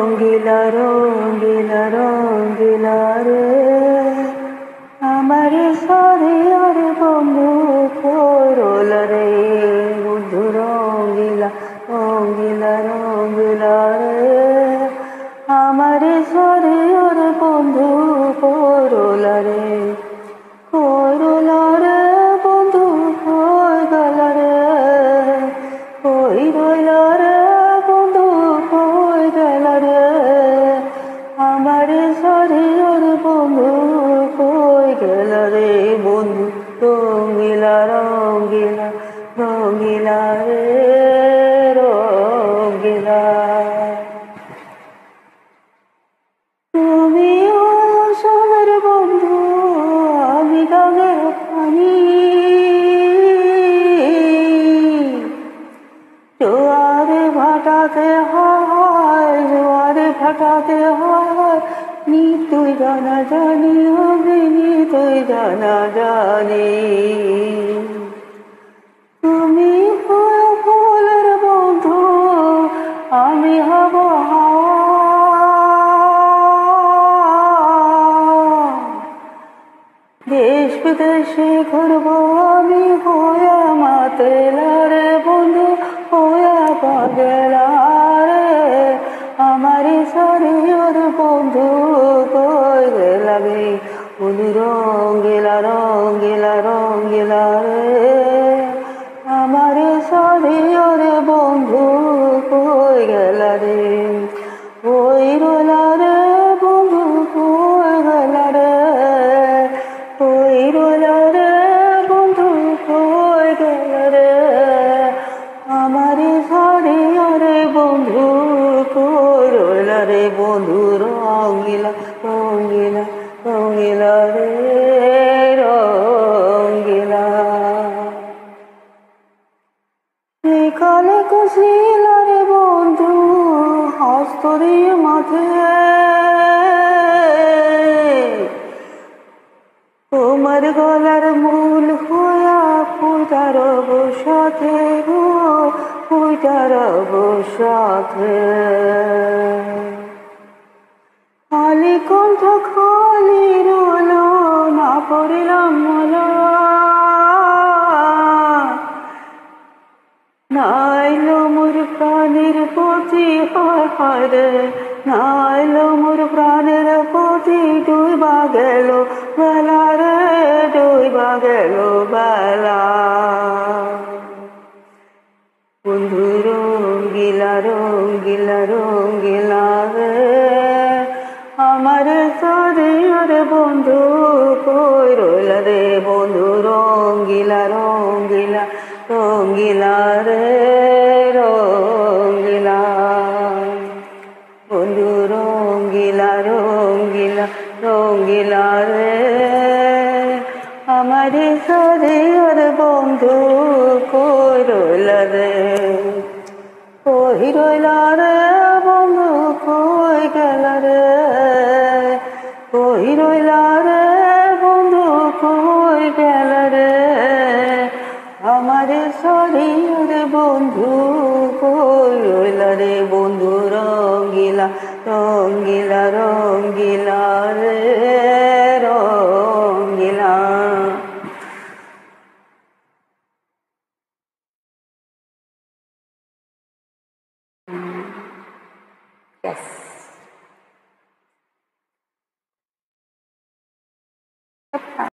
রঙ্গিলা রঙ্গিলা রে আমার শরীর বন্ধু করল রে বন্ধু রঙ্গিলা রঙ্গিলা রঙ্গিলা রে আমার শরীর বন্ধু করল রে করল রে বন্ধু কই গেল রে কই রইল রে বন্ধু কই গেল রে আমার শরীর বন্ধু কই গেল রে বন্ধু রঙ্গিলা রঙ্গিলা রঙ্গিলা রে রঙ্গিলা তুমি আমার বন্ধু আমি গাঙের পানি জোয়ারে ভাটাতে হয় জোয়ারে ভাটাতে হয় নি তুই জানা জানি হবে নি তুই জানা জানি তুমি ফুলের বন্ধু আমি হব দেশ বিদেশে ঘুরবো আমি হইয়া মাতেলা রে বন্ধু হইয়া পাগলা রে আমার শরীর বন্ধু কই গেলা রে বন্ধু রঙ্গিলা রঙ্গিলা রঙ্গিলা রে আমার শরীর বন্ধু কই গেলা রে ওই রোলা রে বন্ধু কই গেলা রে কই রইল রে বন্ধু কই গেল রে আমার শরীর বন্ধু কই রইল রে বন্ধু রঙ্গিলা রঙ্গিলা রঙ্গিলা রে রঙ্গিলা কালে কুশিল রে বন্ধু হস্তরি মাঠে তোমার গলার মূল হইয়া পূজার সাথে গো পূজার সাথে খালি কণ্ঠ খালি রইল না পড়িলাম মালা নাইল মোর প্রাণের প্রতি হায় হায় রে নাইল মোর প্রাণের প্রতি ডুইবা গেল বেলা রে ডুইবা গেল বেলা বন্ধু রঙ্গিলা রঙ্গিলা রঙ্গিলা রে আমার শরীর বন্ধু কই রইল রে বন্ধু রঙ্গিলা রঙ্গিলা রঙ্গিলা রে রঙ্গিলা বন্ধু রঙ্গিলা রঙ্গিলা রঙ্গিলা রে আমার শরীর বন্ধু কই রইল রে কই রইল রে বন্ধু কই গেল রে কই রইল রে বন্ধু কই গেল রে আমার শরীর বন্ধু কই রইল রে বন্ধু রঙ্গিলা রঙ্গিলা রঙ্গিলা রে রঙ্গিলা Yes.